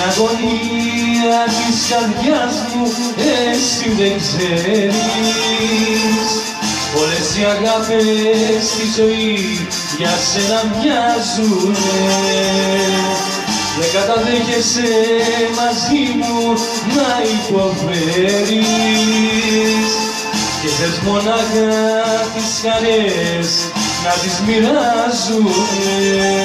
αγωνία της καρδιάς μου εσύ δεν ξέρεις. Όλες οι αγάπες στη ζωή για σένα μοιάζουνε. Δεν καταδέχεσαι μαζί μου να υποφέρεις και θες μονάχα τις χαρές να τις μοιράζουνε.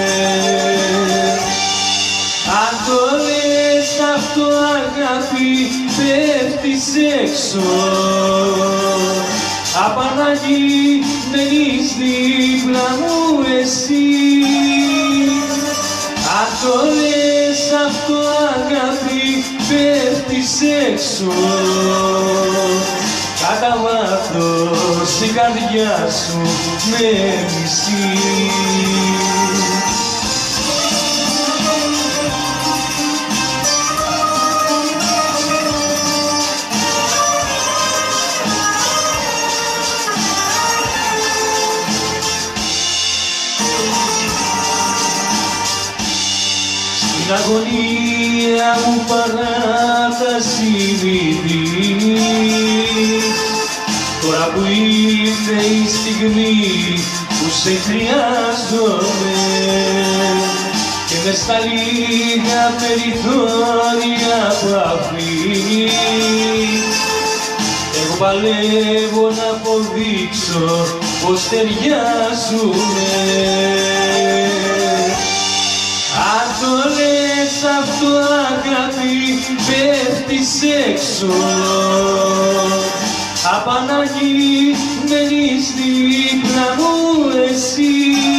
Αν το λες αυτό αγάπη πέφτεις έξω, απαναγή μένεις δίπλα μου εσύ. Αν το λες αυτό αγάπη πέφτεις έξω, κατά βάθος η καρδιά σου με μισεί. Στην αγωνία μου παράταση μη δίνεις, τώρα που ήρθε η στιγμή που σε χρειάζομαι και μες στα λίγα περιθώρια που αφήνεις εγώ παλεύω να αποδείξω πως ταιριάζουμε. Αν το λες αυτό αγάπη πέφτεις έξω, απαναγή μένεις δίπλα μου εσύ.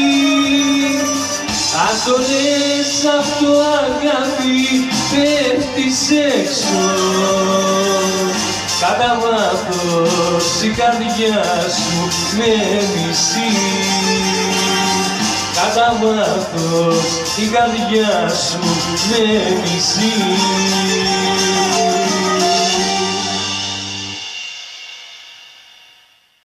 Αν το λες αυτό αγάπη πέφτεις έξω, κατά βάθος η καρδιά σου με μισεί. Κατά βάθος η καρδιά σου με μισεί.